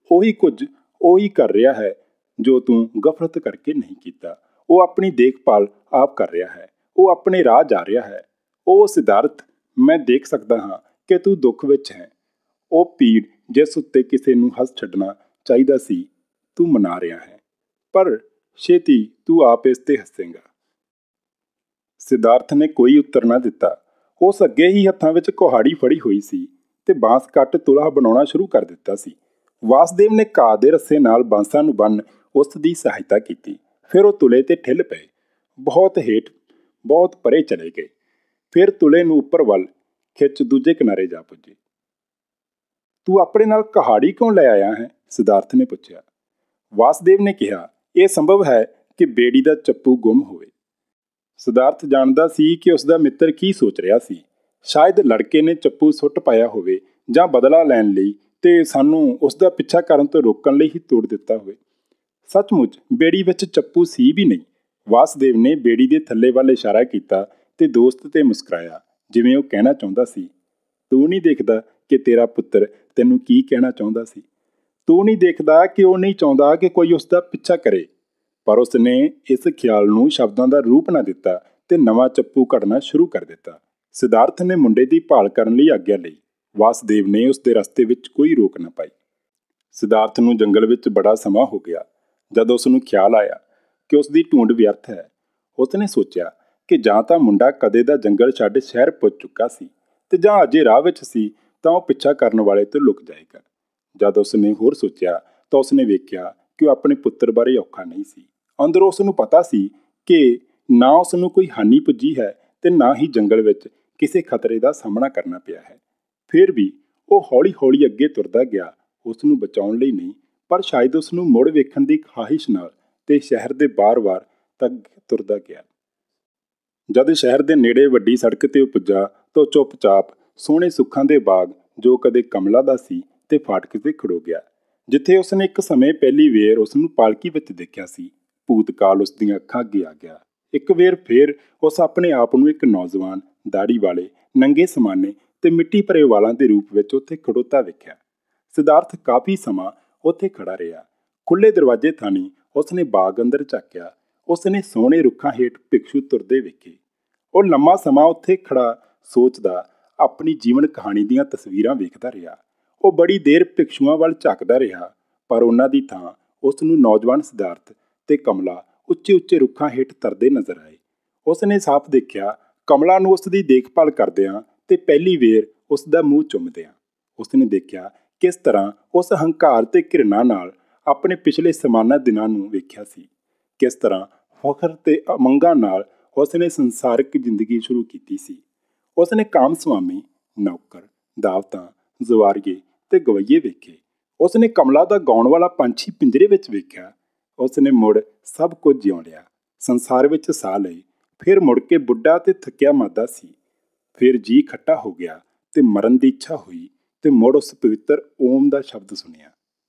[SPEAKER 1] ਉਹੀ ਕਰ ਰਿਹਾ ਹੈ ਜੋ ਤੂੰ ਗਫ਼ਲਤ ਕਰਕੇ ਨਹੀਂ ਕੀਤਾ। ਉਹ ਆਪਣੀ ਦੇਖਭਾਲ ਆਪ ਕਰ ਰਿਹਾ ਹੈ। ਉਹ ਆਪਣੇ ਰਾਹ ਜਾ ਰਿਹਾ ਹੈ। ਉਹ ਸਿਧਾਰਥ, ਮੈਂ ਦੇਖ ਸਕਦਾ ਹਾਂ ਕਿ ਤੂੰ ਦੁੱਖ ਵਿੱਚ ਹੈ। ਉਹ ਪੀੜ ਜਿਸ ਉੱਤੇ ਕਿਸੇ ਨੂੰ ਹੱਸ ਛੱਡਣਾ ਚਾਹੀਦਾ ਸੀ, ਤੂੰ ਮਨਾ ਰਿਹਾ ਹੈ, ਪਰ ਛੇਤੀ ਤੂੰ ਆਪ ਇਸ ਤੇ ਹੱਸੇਂਗਾ। ਸਿਧਾਰਥ ਨੇ ਕੋਈ ਉੱਤਰ ਨਾ ਦਿੱਤਾ। ਉਸ ਅੱਗੇ ਹੀ ਹੱਥਾਂ ਵਿੱਚ ਕੁਹਾੜੀ ਫੜੀ ਹੋਈ ਸੀ ਤੇ ਬਾਂਸ ਕੱਟ ਤੁਲਾ ਬਣਾਉਣਾ ਸ਼ੁਰੂ ਕਰ ਦਿੱਤਾ ਸੀ। ਵਾਸਦੇਵ ਨੇ ਘਾਹ ਦੇ ਰੱਸੇ ਨਾਲ ਬਾਂਸਾਂ ਨੂੰ ਬੰਨ੍ਹ ਉਸ ਦੀ ਸਹਾਇਤਾ ਕੀਤੀ। ਫਿਰ ਉਹ ਤੁਲੇ ਤੇ ਠਿੱਲ ਪਏ, ਬਹੁਤ ਹੇਠ, ਬਹੁਤ ਪਰੇ ਚਲੇ ਗਏ। ਫਿਰ ਤੁਲੇ ਨੂੰ ਉੱਪਰ ਵੱਲ ਖਿੱਚ ਦੂਜੇ ਕਿਨਾਰੇ ਜਾ ਪੁੱਜੇ। ਤੂੰ ਆਪਣੇ ਨਾਲ ਕੁਹਾੜੀ ਕਿਉਂ ਲੈ ਆਇਆ ਹੈ? ਸਿਧਾਰਥ ਨੇ ਪੁੱਛਿਆ। ਵਾਸਦੇਵ ਨੇ ਕਿਹਾ, ਇਹ ਸੰਭਵ ਹੈ ਕਿ ਬੇੜੀ ਦਾ ਚੱਪੂ ਗੁੰਮ ਹੋਵੇ। ਸਿਧਾਰਥ ਜਾਣਦਾ ਸੀ ਕਿ ਉਸ ਦਾ ਮਿੱਤਰ ਕੀ ਸੋਚ ਰਿਹਾ ਸੀ। ਸ਼ਾਇਦ ਲੜਕੇ ਨੇ ਚੱਪੂ ਸੁੱਟ ਪਾਇਆ ਹੋਵੇ ਜਾਂ ਬਦਲਾ ਲੈਣ ਲਈ ਤੇ ਸਾਨੂੰ ਉਸ ਦਾ ਪਿੱਛਾ ਕਰਨ ਤੋਂ ਰੋਕਣ ਲਈ ਹੀ ਤੋੜ ਦਿੱਤਾ ਹੋਵੇ। ਸੱਚਮੁੱਚ ਬੇੜੀ ਵਿੱਚ ਚੱਪੂ ਸੀ ਵੀ ਨਹੀਂ। ਵਾਸਦੇਵ ਨੇ ਬੇੜੀ ਦੇ ਥੱਲੇ ਵੱਲ ਇਸ਼ਾਰਾ ਕੀਤਾ ਤੇ ਦੋਸਤ ਤੇ ਮੁਸਕਰਾਇਆ, ਜਿਵੇਂ ਉਹ ਕਹਿਣਾ ਚਾਹੁੰਦਾ ਸੀ, ਤੂੰ ਨਹੀਂ ਦੇਖਦਾ ਕਿ ਤੇਰਾ ਪੁੱਤਰ ਤੈਨੂੰ ਕੀ ਕਹਿਣਾ ਚਾਹੁੰਦਾ ਸੀ? ਤੂੰ ਨਹੀਂ ਦੇਖਦਾ ਕਿ ਉਹ ਨਹੀਂ ਚਾਹੁੰਦਾ ਕਿ ਕੋਈ ਉਸ ਦਾ ਪਿੱਛਾ ਕਰੇ। ਪਰ ਉਸ ਨੇ ਇਸ ਖਿਆਲ ਨੂੰ ਸ਼ਬਦਾਂ ਦਾ ਰੂਪ ਨਾ ਦਿੱਤਾ ਤੇ ਨਵਾਂ ਚੱਪੂ ਘੜਨਾ ਸ਼ੁਰੂ ਕਰ ਦਿੱਤਾ। ਸਿਧਾਰਥ ਨੇ ਮੁੰਡੇ ਦੀ ਭਾਲ ਕਰਨ ਲਈ ਆਗਿਆ ਲਈ। ਵਾਸੁਦੇਵ ਨੇ ਉਸ ਦੇ ਰਸਤੇ ਵਿੱਚ ਕੋਈ ਰੋਕ ਨਾ ਪਾਈ। ਸਿਧਾਰਥ ਨੂੰ ਜੰਗਲ ਵਿੱਚ ਬੜਾ ਸਮਾਂ ਹੋ ਗਿਆ। ਜਦ ਉਸ ਨੂੰ ਖਿਆਲ ਆਇਆ ਕਿ ਉਸ ਦੀ ਢੂੰਡ ਵਿਅਰਥ ਹੈ, ਉਸ ਨੇ ਸੋਚਿਆ ਕਿ ਜਾਂ ਤਾਂ ਮੁੰਡਾ ਕਦੇ ਦਾ ਜੰਗਲ ਛੱਡ ਸ਼ਹਿਰ ਪੁੱਜ ਚੁੱਕਾ ਸੀ ਤੇ ਜਾਂ ਅਜੇ ਰਾਹ ਵਿੱਚ ਸੀ ਤਾਂ ਉਹ ਪਿੱਛਾ ਕਰਨ ਵਾਲੇ ਤੋਂ ਲੁਕ ਜਾਏਗਾ। ਜਦ ਉਸ ਨੇ ਹੋਰ ਸੋਚਿਆ ਤਾਂ ਉਸ ਨੇ ਵੇਖਿਆ ਕਿ ਉਹ ਆਪਣੇ ਪੁੱਤਰ ਬਾਰੇ ਔਖਾ ਨਹੀਂ ਸੀ। ਅੰਦਰੋਂ ਉਸ ਨੂੰ ਪਤਾ ਸੀ ਕਿ ਨਾ ਉਸ ਨੂੰ ਕੋਈ ਹਾਨੀ ਪੁੱਜੀ ਹੈ ਤੇ ਨਾ ਹੀ ਜੰਗਲ ਵਿੱਚ ਕਿਸੇ ਖਤਰੇ ਦਾ ਸਾਹਮਣਾ ਕਰਨਾ ਪਿਆ ਹੈ। ਫਿਰ ਵੀ ਉਹ ਹੌਲੀ-ਹੌਲੀ ਅੱਗੇ ਤੁਰਦਾ ਗਿਆ, ਉਸ ਨੂੰ ਬਚਾਉਣ ਲਈ ਨਹੀਂ, ਪਰ ਸ਼ਾਇਦ ਉਸ ਨੂੰ ਮੁੜ ਵੇਖਣ ਦੀ ਖਾਹਿਸ਼ ਨਾਲ, ਤੇ ਸ਼ਹਿਰ ਦੇ ਬਾਰ-ਬਾਰ ਤੱਕ ਤੁਰਦਾ ਗਿਆ। ਜਦ ਸ਼ਹਿਰ ਦੇ ਨੇੜੇ ਵੱਡੀ ਸੜਕ ਤੇ ਉਹ ਪੁੱਜਾ ਤਾਂ ਚੁੱਪਚਾਪ ਸੋਹਣੇ ਸੁੱਖਾਂ ਦੇ ਬਾਗ, ਜੋ ਕਦੇ ਕਮਲਾ ਦਾ ਸੀ, ਤੇ ਫਾਟਕ ਤੇ ਖੜੋ ਗਿਆ, ਜਿੱਥੇ ਉਸਨੇ ਇੱਕ ਸਮੇਂ ਪਹਿਲੀ ਵੇਰ ਉਸ ਨੂੰ ਪਾਲਕੀ ਵਿੱਚ ਦੇਖਿਆ ਸੀ। ਭੂਤਕਾਲ ਉਸ ਦੀਆਂ ਅੱਖਾਂ ਅੱਗੇ ਆ ਗਿਆ। ਇੱਕ ਵੇਰ ਫੇਰ ਉਸ ਆਪਣੇ ਆਪ ਨੂੰ ਇੱਕ ਨੌਜਵਾਨ, ਦਾੜੀ ਵਾਲੇ, ਨੰਗੇ ਸਮਾਨੇ ਤੇ ਮਿੱਟੀ ਭਰੇ ਵਾਲਾਂ ਦੇ ਰੂਪ ਵਿੱਚ ਉੱਥੇ ਖੜੋਤਾ ਵੇਖਿਆ। ਸਿਧਾਰਥ ਕਾਫੀ ਸਮਾਂ ਉੱਥੇ ਖੜਾ ਰਿਹਾ। ਖੁੱਲੇ ਦਰਵਾਜ਼ੇ ਥਾਣੀ ਉਸਨੇ ਬਾਗ ਅੰਦਰ ਝਾਕਿਆ। ਉਸਨੇ ਸੋਹਣੇ ਰੁੱਖਾਂ ਹੇਠ ਭਿਕਸ਼ੂ ਤੁਰਦੇ ਵੇਖੇ। ਉਹ ਲੰਮਾ ਸਮਾਂ ਉੱਥੇ ਖੜਾ ਸੋਚਦਾ, ਆਪਣੀ ਜੀਵਨ ਕਹਾਣੀ ਦੀਆਂ ਤਸਵੀਰਾਂ ਵੇਖਦਾ ਰਿਹਾ। ਉਹ ਬੜੀ ਦੇਰ ਭਿਕਸ਼ੂਆਂ ਵੱਲ ਝਾਕਦਾ ਰਿਹਾ, ਪਰ ਉਹਨਾਂ ਦੀ ਥਾਂ ਉਸ ਨੂੰ ਨੌਜਵਾਨ ਸਿਧਾਰਥ ਤੇ ਕਮਲਾ ਉੱਚੇ-ਉੱਚੇ ਰੁੱਖਾਂ ਹੇਠ ਤਰਦੇ ਨਜ਼ਰ ਆਏ। ਉਸਨੇ ਸਾਫ਼ ਦੇਖਿਆ ਕਮਲਾ ਨੂੰ ਉਸ ਦੀ ਦੇਖਭਾਲ ਕਰਦਿਆਂ ਤੇ ਪਹਿਲੀ ਵੇਰ ਉਸ ਦਾ ਮੂੰਹ ਚੁੰਮਦਿਆਂ। ਉਸਨੇ ਦੇਖਿਆ ਕਿਸ ਤਰ੍ਹਾਂ ਉਸ ਹੰਕਾਰ ਤੇ ਘਿਰਣਾ ਨਾਲ ਆਪਣੇ ਪਿਛਲੇ ਸਮਾਨਾ ਦਿਨਾਂ ਨੂੰ ਵੇਖਿਆ ਸੀ, ਕਿਸ ਤਰ੍ਹਾਂ ਫਖਰ ਤੇ ਉਮੰਗਾਂ ਨਾਲ ਉਸਨੇ ਸੰਸਾਰਿਕ ਜ਼ਿੰਦਗੀ ਸ਼ੁਰੂ ਕੀਤੀ ਸੀ। ਉਸਨੇ ਕਾਮ ਸੁਆਮੀ, ਨੌਕਰ, ਦਾਵਤਾਂ, ਜ਼ਵਾਰੀਏ ਤੇ ਗਵਈਏ ਵੇਖੇ। ਉਸਨੇ ਕਮਲਾ ਦਾ ਗਾਉਣ ਵਾਲਾ ਪੰਛੀ ਪਿੰਜਰੇ ਵਿੱਚ ਵੇਖਿਆ। ਉਸਨੇ ਮੁੜ ਸਭ ਕੁਝ ਜਿਉਂ ਲਿਆ, ਸੰਸਾਰ ਵਿੱਚ ਸਾਹ ਲਏ। ਫਿਰ ਮੁੜ ਕੇ ਬੁੱਢਾ ਤੇ ਥੱਕਿਆ ਮਾਦਾ ਸੀ। ਫਿਰ ਜੀ ਖੱਟਾ ਹੋ ਗਿਆ ਤੇ ਮਰਨ ਦੀ ਇੱਛਾ ਹੋਈ ਤੇ ਮੁੜ ਉਸ ਪਵਿੱਤਰ ਓਮ ਦਾ ਸ਼ਬਦ ਸੁਣਿਆ।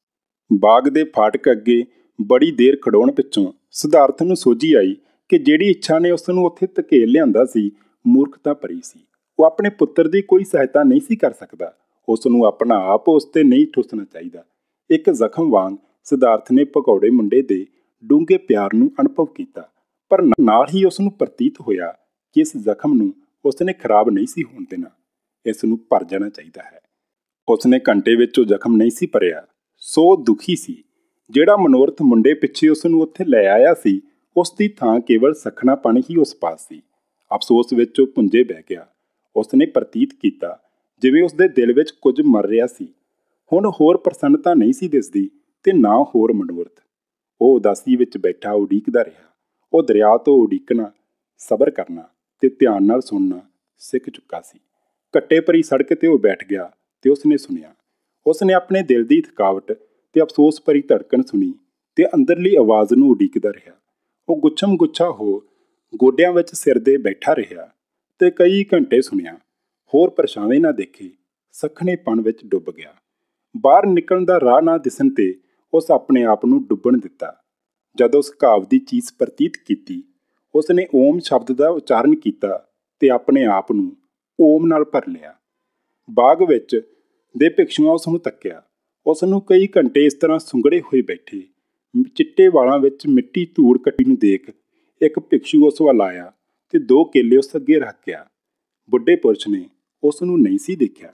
[SPEAKER 1] ਬਾਗ ਦੇ ਫਾਟਕ ਅੱਗੇ ਬੜੀ ਦੇਰ ਖੜੋਣ ਪਿੱਛੋਂ ਸਿਧਾਰਥ ਨੂੰ ਸੋਝੀ ਆਈ ਕਿ ਜਿਹੜੀ ਇੱਛਾ ਨੇ ਉਸ ਨੂੰ ਉੱਥੇ ਧਕੇਲ ਲਿਆਂਦਾ ਸੀ, ਮੂਰਖਤਾ ਭਰੀ ਸੀ। ਉਹ ਆਪਣੇ ਪੁੱਤਰ ਦੀ ਕੋਈ ਸਹਾਇਤਾ ਨਹੀਂ ਸੀ ਕਰ ਸਕਦਾ। ਉਸ ਨੂੰ ਆਪਣਾ ਆਪ ਉਸ ਤੇ ਨਹੀਂ ਠੁੱਸਣਾ ਚਾਹੀਦਾ। ਇੱਕ ਜ਼ਖਮ ਵਾਂਗ ਸਿਧਾਰਥ ਨੇ ਭਗੌੜੇ ਮੁੰਡੇ ਦੇ ਡੂੰਘੇ ਪਿਆਰ ਨੂੰ ਅਨੁਭਵ ਕੀਤਾ, ਪਰ ਨਾਲ ਹੀ ਉਸ ਨੂੰ ਪ੍ਰਤੀਤ ਹੋਇਆ ਕਿ ਇਸ ਜ਼ਖਮ ਨੂੰ ਉਸਨੇ ਖਰਾਬ ਨਹੀਂ ਸੀ ਹੋਣ ਦੇਣਾ, ਇਸ ਨੂੰ ਭਰ ਜਾਣਾ ਚਾਹੀਦਾ ਹੈ। ਉਸਨੇ ਘੰਟੇ ਵਿੱਚ ਉਹ ਜ਼ਖਮ ਨਹੀਂ ਸੀ ਭਰਿਆ, ਸੋ ਦੁਖੀ ਸੀ। ਜਿਹੜਾ ਮਨੋਰਥ ਮੁੰਡੇ ਪਿੱਛੇ ਉਸ ਨੂੰ ਉੱਥੇ ਲੈ ਆਇਆ ਸੀ, ਉਸ ਦੀ ਥਾਂ ਕੇਵਲ ਸਖਣਾਪਣ ਹੀ ਉਸ ਪਾਸ ਸੀ। ਅਫਸੋਸ ਵਿੱਚ ਉਹ ਪੁੰਜੇ ਬਹਿ ਗਿਆ। ਉਸਨੇ ਪ੍ਰਤੀਤ ਕੀਤਾ ਜਿਵੇਂ ਉਸ ਦੇ ਦਿਲ ਵਿੱਚ ਕੁਝ ਮਰ ਰਿਹਾ ਸੀ। ਹੁਣ ਹੋਰ ਪ੍ਰਸੰਨਤਾ ਨਹੀਂ ਸੀ ਦਿਸਦੀ ਤੇ ਨਾ ਹੋਰ ਮਨੋਰਥ। ਉਹ ਉਦਾਸੀ ਵਿੱਚ ਬੈਠਾ ਉਡੀਕਦਾ ਰਿਹਾ। ਉਹ ਦਰਿਆ ਤੋਂ ਉਡੀਕਣਾ, ਸਬਰ ਕਰਨਾ ਤੇ ਧਿਆਨ ਨਾਲ ਸੁਣਨਾ ਸਿੱਖ ਚੁੱਕਾ ਸੀ। ਕੱਟੇ ਭਰੀ ਸੜਕ ਤੇ ਉਹ ਬੈਠ ਗਿਆ ਤੇ ਉਸਨੇ ਸੁਣਿਆ। ਉਸਨੇ ਆਪਣੇ ਦਿਲ ਦੀ ਥਕਾਵਟ ਤੇ ਅਫਸੋਸ ਭਰੀ ਧੜਕਣ ਸੁਣੀ ਤੇ ਅੰਦਰਲੀ ਆਵਾਜ਼ ਨੂੰ ਉਡੀਕਦਾ ਰਿਹਾ। ਉਹ ਗੁੱਛਮ ਗੁੱਛਾ ਹੋ ਗੋਡਿਆਂ ਵਿੱਚ ਸਿਰ ਦੇ ਬੈਠਾ ਰਿਹਾ ਤੇ ਕਈ ਘੰਟੇ ਸੁਣਿਆ। ਹੋਰ ਪਰਛਾਵੇਂ ਨਾ ਦੇਖੇ, ਸਖਣੇਪਣ ਵਿੱਚ ਡੁੱਬ ਗਿਆ। ਬਾਹਰ ਨਿਕਲਣ ਦਾ ਰਾਹ ਨਾ ਦਿਸਣ ਤੇ ਉਸ ਆਪਣੇ ਆਪ ਨੂੰ ਡੁੱਬਣ ਦਿੱਤਾ। ਜਦੋਂ ਉਸ ਘਾਵ ਦੀ ਚੀਜ਼ ਪ੍ਰਤੀਤ ਕੀਤੀ, ਉਸਨੇ ਓਮ ਸ਼ਬਦ ਦਾ ਉਚਾਰਨ ਕੀਤਾ ਤੇ ਆਪਣੇ ਆਪ ਨੂੰ ਓਮ ਨਾਲ ਭਰ ਲਿਆ। ਬਾਗ ਵਿੱਚ ਦੇ ਭਿਕਸ਼ੂਆਂ ਉਸ ਨੂੰ ਤੱਕਿਆ। ਉਸ ਨੂੰ ਕਈ ਘੰਟੇ ਇਸ ਤਰ੍ਹਾਂ ਸੁੰਗੜੇ ਹੋਏ ਬੈਠੇ। ਚਿੱਟੇ ਵਾਲਾਂ ਵਿੱਚ ਮਿੱਟੀ ਧੂੜ ਕੱਟੀ ਨੂੰ ਦੇਖ ਇੱਕ ਭਿਕਸ਼ੂ ਉਸ ਵੱਲ ਆਇਆ ਤੇ 2 ਕੇਲੇ ਉਸ ਅੱਗੇ ਰੱਖ ਗਿਆ। ਬੁੱਢੇ ਪੁਰਸ਼ ਨੇ ਉਸ ਨੂੰ ਨਹੀਂ ਸੀ ਦੇਖਿਆ।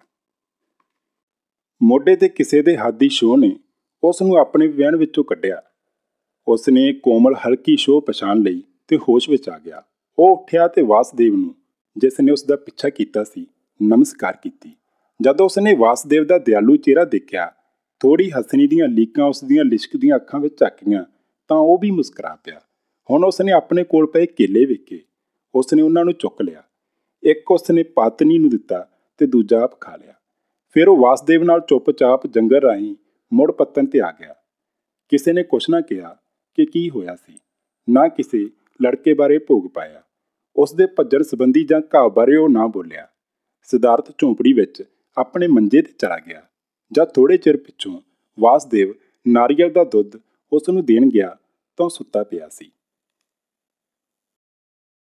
[SPEAKER 1] ਮੋਢੇ ਤੇ ਕਿਸੇ ਦੇ ਹੱਥ ਦੀ ਛੋਹ ਨੇ ਉਸ ਨੂੰ ਆਪਣੇ ਵਹਿਣ ਵਿੱਚੋਂ ਕੱਢਿਆ। ਉਸ ਨੇ ਕੋਮਲ ਹਲਕੀ ਛੋਹ ਪਛਾਣ ਲਈ ਤੇ ਹੋਸ਼ ਵਿੱਚ ਆ ਗਿਆ। ਉਹ ਉੱਠਿਆ ਤੇ ਵਾਸੁਦੇਵ ਨੂੰ, ਜਿਸ ਨੇ ਉਸ ਦਾ ਪਿੱਛਾ ਕੀਤਾ ਸੀ, ਨਮਸਕਾਰ ਕੀਤੀ। ਜਦੋਂ ਉਸ ਨੇ ਵਾਸੁਦੇਵ ਦਾ ਦਿਆਲੂ ਚਿਹਰਾ ਦੇਖਿਆ, ਥੋੜ੍ਹੀ ਹੱਸਣੀ ਦੀਆਂ ਲੀਕਾਂ ਉਸ ਦੀਆਂ ਲਿਸ਼ਕਦੀਆਂ ਅੱਖਾਂ ਵਿੱਚ ਝਾਕੀਆਂ ਤਾਂ ਉਹ ਵੀ ਮੁਸਕਰਾ ਪਿਆ। ਹੁਣ ਉਸ ਨੇ ਆਪਣੇ ਕੋਲ ਪਏ ਕੇਲੇ ਵੇਖੇ। ਉਸ ਨੇ ਉਹਨਾਂ ਨੂੰ ਚੁੱਕ ਲਿਆ। ਇੱਕ ਉਸ ਨੇ ਪਤਨੀ ਨੂੰ ਦਿੱਤਾ ਤੇ ਦੂਜਾ ਆਪ ਖਾ ਲਿਆ। ਫਿਰ ਉਹ ਵਾਸੁਦੇਵ ਨਾਲ ਚੁੱਪਚਾਪ ਜੰਗਲ ਰਾਹੀਂ ਮੁੜ ਪੱਤਣ ਤੇ ਆ ਗਿਆ। ਕਿਸੇ ਨੇ ਕੁਛ ਨਾ ਕਿਹਾ ਕਿ ਕੀ ਹੋਇਆ ਸੀ, ਨਾ ਕਿਸੇ ਲੜਕੇ ਬਾਰੇ ਭੋਗ ਪਾਇਆ। ਉਸ ਦੇ ਭੱਜਣ ਸੰਬੰਧੀ ਜਾਂ ਘਾਵ ਬਾਰੇ ਉਹ ਨਾ ਬੋਲਿਆ। ਸਿਧਾਰਥ ਝੌਂਪੜੀ ਵਿੱਚ ਆਪਣੇ ਮੰਜੇ ਤੇ ਚਲਾ ਗਿਆ। ਜਦ ਥੋੜ੍ਹੇ ਚਿਰ ਪਿੱਛੋਂ ਵਾਸੁਦੇਵ ਨਾਰੀਅਲ ਦਾ ਦੁੱਧ ਉਸ ਨੂੰ ਦੇਣ ਗਿਆ ਤਾਂ ਉਹ ਸੁੱਤਾ ਪਿਆ ਸੀ।